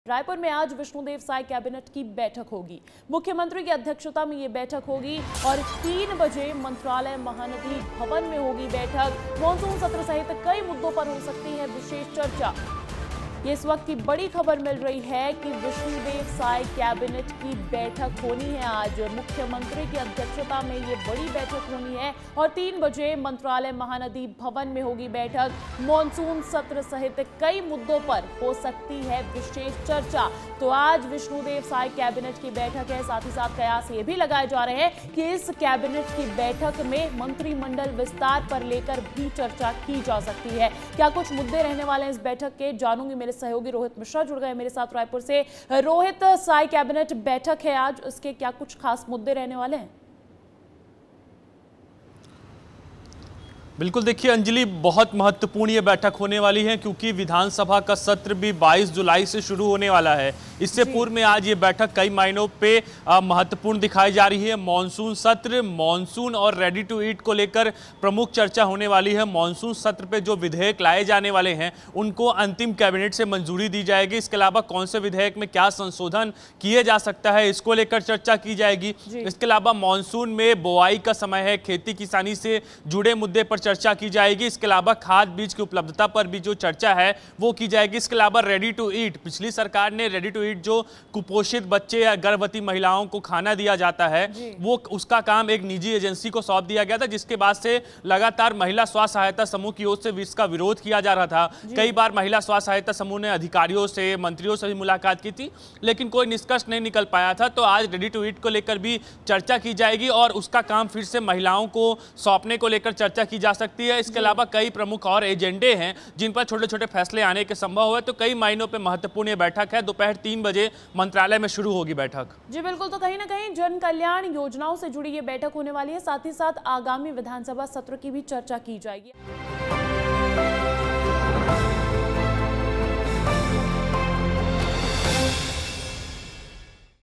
रायपुर में आज विष्णुदेव साय कैबिनेट की बैठक होगी। मुख्यमंत्री की अध्यक्षता में ये बैठक होगी और 3 बजे मंत्रालय महानदी भवन में होगी बैठक। मॉनसून सत्र सहित कई मुद्दों पर हो सकती है विशेष चर्चा। ये इस वक्त की बड़ी खबर मिल रही है कि विष्णुदेव साय कैबिनेट की बैठक होनी है आज। मुख्यमंत्री की अध्यक्षता में ये बड़ी बैठक होनी है और 3 बजे मंत्रालय महानदी भवन में होगी बैठक। मॉनसून सत्र सहित कई मुद्दों पर हो सकती है विशेष चर्चा। तो आज विष्णुदेव साय कैबिनेट की बैठक है। साथ ही साथ कयास ये भी लगाए जा रहे हैं कि इस कैबिनेट की बैठक में मंत्रिमंडल विस्तार पर लेकर भी चर्चा की जा सकती है। क्या कुछ मुद्दे रहने वाले हैं इस बैठक के, जानूंगी। मेरे सहयोगी रोहित मिश्रा जुड़ गए मेरे साथ रायपुर से। रोहित, साय कैबिनेट बैठक है आज, उसके क्या कुछ खास मुद्दे रहने वाले हैं? बिल्कुल, देखिए अंजलि, बहुत महत्वपूर्ण ये बैठक होने वाली है क्योंकि विधानसभा का सत्र भी 22 जुलाई से शुरू होने वाला है। इससे पूर्व में आज ये बैठक कई मायनों पे महत्वपूर्ण दिखाई जा रही है। मॉनसून सत्र, मॉनसून और रेडी टू ईट को लेकर प्रमुख चर्चा होने वाली है। मॉनसून सत्र पे जो विधेयक लाए जाने वाले हैं उनको अंतिम कैबिनेट से मंजूरी दी जाएगी। इसके अलावा कौन से विधेयक में क्या संशोधन किए जा सकता है, इसको लेकर चर्चा की जाएगी। इसके अलावा मॉनसून में बुआई का समय है, खेती किसानी से जुड़े मुद्दे पर चर्चा की जाएगी। इसके अलावा खाद बीज की उपलब्धता पर भी जो चर्चा है वो की जाएगी। इसके अलावा रेडी टू ईट, पिछली सरकार ने रेडी टू ईट जो कुपोषित बच्चे या गर्भवती महिलाओं को खाना दिया जाता है वो उसका काम एक निजी एजेंसी को सौंप दिया गया था, जिसके बाद से लगातार महिला स्वास्थ्य सहायता समूह की ओर से इसका विरोध किया जा रहा था। कई बार महिला स्वास्थ्य सहायता समूह ने अधिकारियों से, मंत्रियों से भी मुलाकात की थी, लेकिन कोई निष्कर्ष नहीं निकल पाया था। तो आज रेडी टू ईट को लेकर भी चर्चा की जाएगी और उसका काम फिर से महिलाओं को सौंपने को लेकर चर्चा की जा सकती है। इसके अलावा कई प्रमुख और एजेंडे हैं जिन पर छोटे छोटे फैसले आने के संभव है। तो कई मायनों पे महत्वपूर्ण ये बैठक है। दोपहर 3 बजे मंत्रालय में शुरू होगी बैठक। जी बिल्कुल, तो कहीं ना कहीं जन कल्याण योजनाओं से जुड़ी ये बैठक होने वाली है। साथ ही साथ आगामी विधानसभा सत्र की भी चर्चा की जाएगी।